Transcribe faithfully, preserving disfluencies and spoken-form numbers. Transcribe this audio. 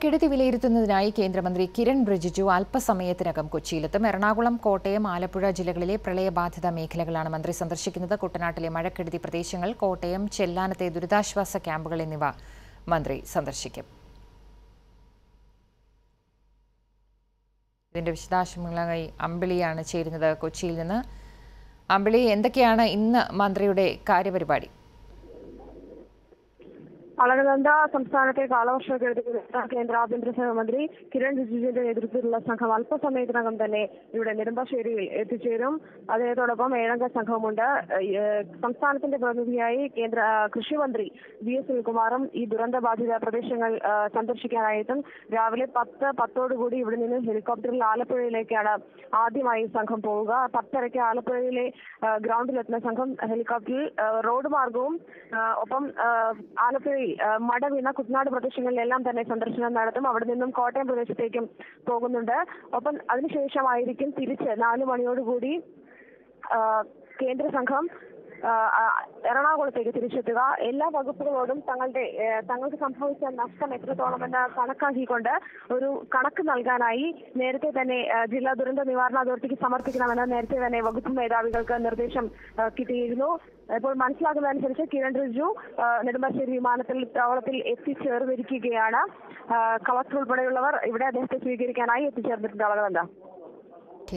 കെടുതി വിലയിരുത്തുന്നതിനായി കേന്ദ്രമന്ത്രി കിരൺ റിജിജു അല്പസമയത്തിനകം കൊച്ചിയിലെത്തും. എറണാകുളം, കോട്ടയം, ആലപ്പുഴ ജില്ലകളിലെ പ്രളയബാധിത മേഖലകളാണ് മന്ത്രി സന്ദർശിക്കുന്നത്. കുട്ടനാട്ടിലെ മഴക്കെടുതി പ്രദേശങ്ങൾ, കോട്ടയം, ചെല്ലാനത്തെ ദുരിതാശ്വാസ ക്യാമ്പുകൾ എന്നിവ മന്ത്രി സന്ദർശിക്കും. ഇതിന്റെ വിശദാംശങ്ങളുമായി അമ്പിളിയാണ് ചേരുന്നത് കൊച്ചിയിൽ നിന്ന്. അമ്പിളി, എന്തൊക്കെയാണ് ഇന്ന് മന്ത്രിയുടെ കാര്യപരിപാടി? അളകനന്ദ സംസ്ഥാനത്തെ കാലവർഷക്കെടുതി കേന്ദ്ര ആഭ്യന്തര സഹമന്ത്രി കിരൺ റിജിജുവിന്റെ നേതൃത്വത്തിലുള്ള സംഘം അല്പസമയത്തിനകം തന്നെ ഇവിടെ നെടുമ്പാശ്ശേരിയിൽ എത്തിച്ചേരും. അതിനോടൊപ്പം ഏഴംഗ സംഘമുണ്ട്. സംസ്ഥാനത്തിന്റെ പ്രതിനിധിയായി കേന്ദ്ര കൃഷിമന്ത്രി വി എസ് സുനിൽകുമാറും ഈ ദുരന്തബാധിത പ്രദേശങ്ങൾ സന്ദർശിക്കാനായിട്ടും രാവിലെ പത്ത് പത്തോടുകൂടി ഇവിടെ നിന്ന് ഹെലികോപ്റ്ററിൽ ആലപ്പുഴയിലേക്കാണ് ആദ്യമായി സംഘം പോവുക. പത്തരയ്ക്ക് ആലപ്പുഴയിലെ ഗ്രൗണ്ടിലെത്തുന്ന സംഘം ഹെലികോപ്റ്ററിൽ റോഡ് മാർഗവും ഒപ്പം ആലപ്പുഴ മട വീണ കുട്ടനാട് പ്രദേശങ്ങളിലെല്ലാം തന്നെ സന്ദർശനം നടത്തും. അവിടെ നിന്നും കോട്ടയം പ്രദേശത്തേക്കും പോകുന്നുണ്ട്. ഒപ്പം അതിനുശേഷമായിരിക്കും തിരിച്ച് നാലു മണിയോടുകൂടി കേന്ദ്ര സംഘം എറണാകുളത്തേക്ക് തിരിച്ചെത്തുക. എല്ലാ വകുപ്പുകളോടും തങ്ങളുടെ തങ്ങൾക്ക് സംഭവിച്ച നഷ്ടം എത്രത്തോളമെന്ന് കണക്കാക്കിക്കൊണ്ട് ഒരു കണക്ക് നൽകാനായി നേരത്തെ തന്നെ ജില്ലാ ദുരന്ത നിവാരണ അതോറിറ്റിക്ക് സമർപ്പിക്കണമെന്ന് നേരത്തെ തന്നെ വകുപ്പ് മേധാവികൾക്ക് നിർദ്ദേശം കിട്ടിയിരുന്നു. ഇപ്പോൾ മനസ്സിലാക്കുന്നതനുസരിച്ച് കിരൺ റിജിജു നെടുമ്പാശ്ശേരി വിമാനത്തിൽ താവളത്തിൽ എത്തിച്ചേർന്നിരിക്കുകയാണ്. കളക്ടർ ഉൾപ്പെടെയുള്ളവർ ഇവിടെ അദ്ദേഹത്തെ സ്വീകരിക്കാനായി എത്തിച്ചേർന്നിട്ടുണ്ട്.